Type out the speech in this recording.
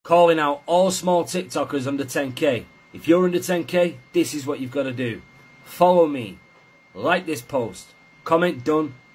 calling out all small TikTokers under 10k. If you're under 10k, this is what you've got to do. Follow me, like this post, comment done,